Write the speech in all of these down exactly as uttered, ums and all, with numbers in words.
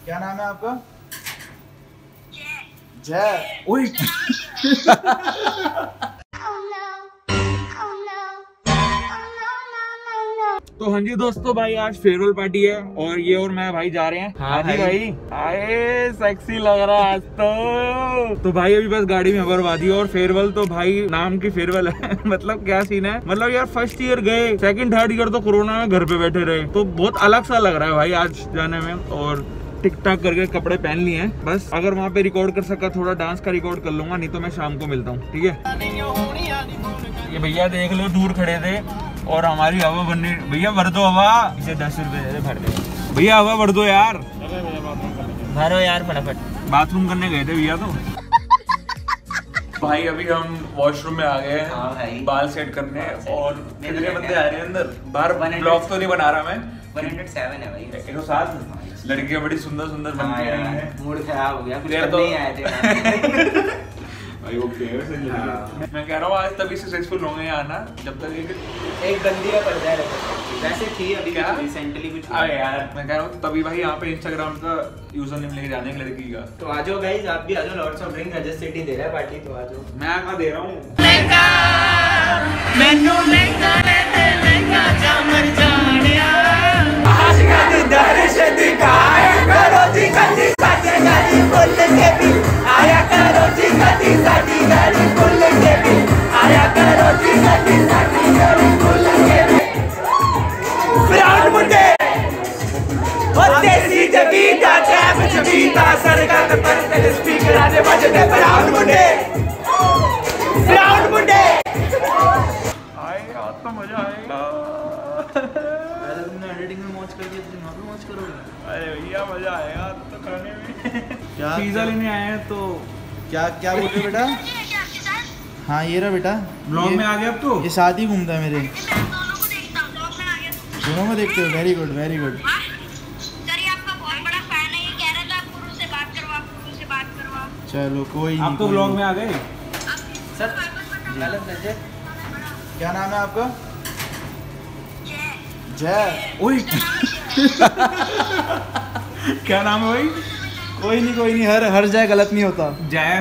क्या नाम है आपका? जय। ओए तो हाँ जी दोस्तों, भाई आज फेयरवेल पार्टी है और ये और मैं भाई जा रहे हैं। हाँ जी भाई, आए सेक्सी लग रहा है आज तो। तो भाई अभी बस गाड़ी में बर्बाद दी। और फेयरवेल तो भाई नाम की फेयरवेल है मतलब क्या सीन है, मतलब यार फर्स्ट ईयर गए, सेकंड थर्ड ईयर तो कोरोना में घर पे बैठे रहे, तो बहुत अलग सा लग रहा है भाई आज जाने में। और टिक टाक करके कपड़े पहन लिए हैं, बस अगर वहाँ पे रिकॉर्ड कर सका थोड़ा डांस का रिकॉर्ड कर लूंगा, नहीं तो मैं शाम को मिलता हूँ, ठीक है। ये भैया देख लो दूर खड़े थे और हमारी हवा बनने, भैया भर दो हवा, इसे दस रुपए भर दे भैया, हवा भर दो यार, भरो यार फटाफट। बाथरूम करने गए थे भैया तो। भाई अभी हम वॉशरूम में आ गए हैं। हाँ भाई, बाल सेट करने। और कितने बंदे आ रहे हैं अंदर? बाहर ब्लॉग तो नहीं बना रहा मैं, एक सौ सात है भाई, एक सौ सात लड़कियां बड़ी सुंदर सुंदर बनती हैं। मूड खराब हो गया, कुछ करने ही आए थे भाई। वो हाँ। मैं कह रहा हूँ आज तभी सक्सेसफुल होंगे यहाँ ना, जब तक एक एक बंदी का पर्दा है। वैसे थी अभी क्या रिसेंटली कुछ। अरे यार मैं कह रहा हूँ तभी भाई यहाँ पे इंस्टाग्राम का यूजर नेम लेके जाने की लड़की का। तो आ जाओ गाइस, आप भी आ जाओ। Lots of drink Rajat city दे रहा है पार्टी, तो आ जाओ। मैं कहाँ दे रहा हूँ मैनू लहंगा लेते लहंगा जामर जानिया आज का दर्श दिखाए करो जी कदी साथे गाड़ी बोल के भी आया करो जी कदी साडी गाड़ी बोल के भी आया करो जी कदी साडी गाड़ी बोल के भी। ब्राउन मुंडे और देसी जगीता टैप जगीता सरकार पर तेरे स्पीकर आने बजते। ब्राउन मुंडे ब्राउन मुंडे आएगा तो मजा आएगा। पहले तुमने एडिटिंग में मौज कर दिया, तुम वहाँ पे मौज करोगे। अरे भैया मजा आएगा तो खाने में। क्या पिज़्ज़ा लेने आए हैं तो क्या क्या बोल रहे हो बेटा? हाँ ये रहा बेटा, ब्लॉग में आ गया अब तो। ये साथ ही घूमता है मेरे, दोनों में देखते हो। Very good very good. चलो कोई नहीं, आप तो ब्लॉग में आ गए सर। क्या नाम है आपका? जय। ओए क्या नाम है भाई? कोई नहीं कोई नहीं, हर हर जगह गलत नहीं होता। जय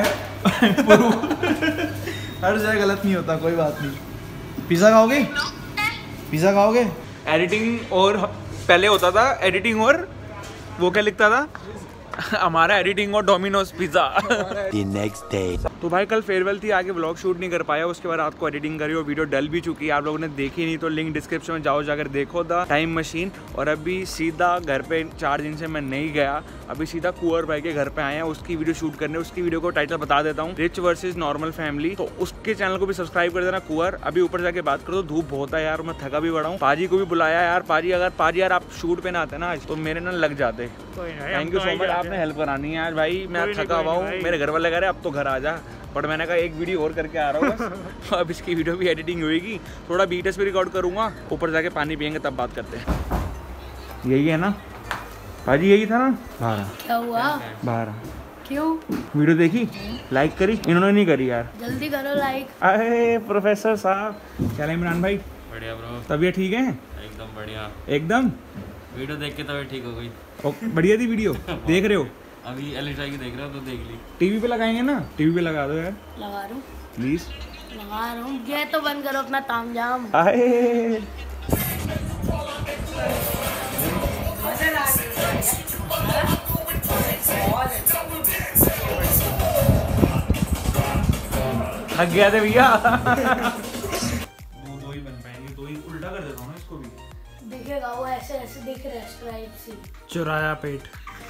हर जगह गलत नहीं होता, कोई बात नहीं। पिज़्ज़ा खाओगे? पिज़्ज़ा खाओगे? एडिटिंग और पहले होता था एडिटिंग और वो क्या लिखता था हमारा एडिटिंग और डोमिनोज पिज़्ज़ा। नेक्स्ट डे तो भाई कल फेयरवेल थी, आगे व्लॉग शूट नहीं कर पाया। उसके बाद रात को एडिटिंग करी और वीडियो डल भी चुकी है। आप लोगों ने देखी नहीं तो लिंक डिस्क्रिप्शन में जाओ, जाकर देखो द टाइम मशीन। और अभी सीधा घर पे चार दिन से मैं नहीं गया, अभी सीधा कुंवर भाई के घर पे आए हैं उसकी वीडियो शूट करने। उसकी वीडियो को टाइटल बता देता हूँ, रिच वर्सेज नॉर्मल फैमिली। तो उसके चैनल को भी सब्सक्राइब कर देना कुंवर। अभी ऊपर जाके बात करो, धूप बहुत है यार, मैं थका भी बड़ा हूँ। पाजी को भी बुलाया यार, पाजी अगर पाजी यार आप शूट पे ना आते ना आज तो मेरे ना लग जाते। थैंक यू सो मच, आपने हेल्प करानी है आज भाई। मैं थका हुआ हूँ, मेरे घर वाले कह रहे अब तो घर आ जा, बट मैंने कहा एक वीडियो और करके आ रहा हूँ बस। अब इसकी वीडियो भी एडिटिंग होगी, थोड़ा बीटेस भी रिकॉर्ड करूँगा, ऊपर जाके पानी पियेंगे तब बात करते हैं। यही है ना भाजी, यही था ना? बारह। क्या हुआ? बारह। क्यों? वीडियो देखी, लाइक करी? इन्होंने नहीं करी यार, जल्दी करो लाइक। अरे प्रोफेसर साहब, क्या इमरान भाई? बढ़िया ब्रो। तबीयत ठीक है? एकदम बढ़िया। एकदम वीडियो देख के तबीयत ठीक हो गई। बढ़िया थी वीडियो देख रहे हो? अभी एलिशा की देख रहे हो तो देख ली। टीवी पे लगाएंगे ना? टीवी पे लगा दो यार। लगा रहा हूँ प्लीज। लगा रहा हूँ, ये तो बंद करो अपना तामझाम। आए थक गया थे भैया। दो दो ही बन पाएंगे, दो ही। उल्टा कर देता हूँ ना इसको भी, दिखेगा वो ऐसे ऐसे दिख रहा है स्ट्राइप से। चुराया पेट।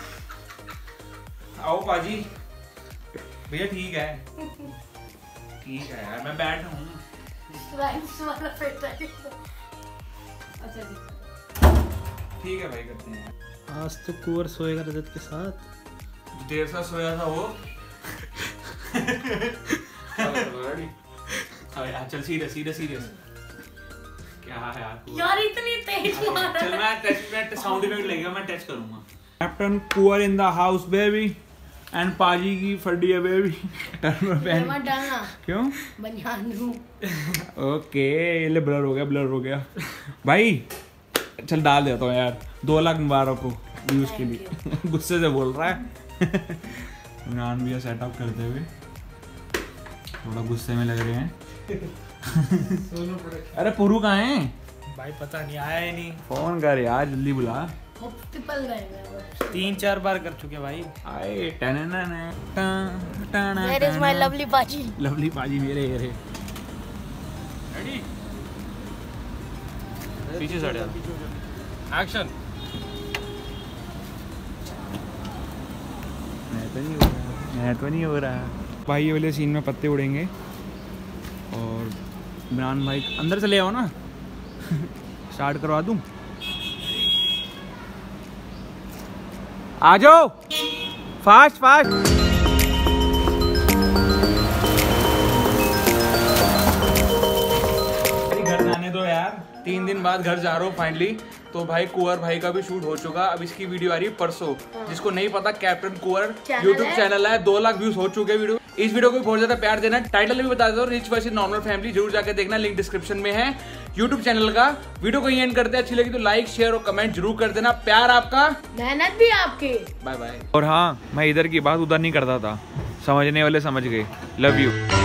आओ पाजी भैया, ठीक है ठीक है यार, मैं बैठा हूँ। स्ट्राइप्स वाला पेट है। अच्छा ठीक है भाई, करते हैं। आज तो कुंवर सोएगा रजत के साथ, देर से सोया था वो। चल सीरियस सीरियस सीरियस। क्या है यार यार इतनी तेज मारा। चल मैं टच में साउंड इफेक्ट लगेगा, मैं टच करूंगा। Captain Kunwar in the house baby and paaji की फड्डी है बेबी। टर्न मत डालना। क्यों? बनियान दूं। ओके ये ब्लर हो गया, ब्लर हो गया भाई। चल डाल देता हूँ यार, दो लाख मुबारक हो। व्यूज के लिए। गुस्से से बोल रहा है। इमरान भैया सेटअप करते हुए थोड़ा गुस्से में लग रहे हैं। अरे पुरू कहाँ है भाई? पता नहीं, आया ही नहीं। फोन कर यार, जल्दी बुला। तीन चार बार कर चुके भाई। आए Where is my lovely बाजी? लवली पाजी मेरे ये रहे। रेडी? पीछे से हट जा। एक्शन। मैं तो नहीं हो रहा, मैं तो नहीं हो रहा। भाई ये वाले सीन में पत्ते उड़ेंगे और इमरान भाई अंदर चले आओ ना। स्टार्ट करवा दूं? आ जाओ फास्ट फास्ट। घर जाने दो यार, तीन दिन बाद घर जा रहा हूँ फाइनली। तो भाई कुंवर भाई का भी शूट हो चुका। अब इसकी वीडियो आ रही है परसों। जिसको नहीं पता, कैप्टन कुंवर यूट्यूब चैनल है, दो लाख व्यूज हो चुके हैं वीडियो। इस वीडियो को बहुत ज्यादा प्यार देना। टाइटल भी बता देता हूँ, रिच वर्सेस नॉर्मल फैमिली, जरूर जाकर देखना, लिंक डिस्क्रिप्शन में है यूट्यूब चैनल का। वीडियो को एंड करते हैं, अच्छी लगी तो लाइक शेयर और कमेंट जरूर कर देना। प्यार आपका, मेहनत भी आपकी। Bye bye. और हाँ, मैं इधर की बात उधर नहीं करता था, समझने वाले समझ गए। Love you.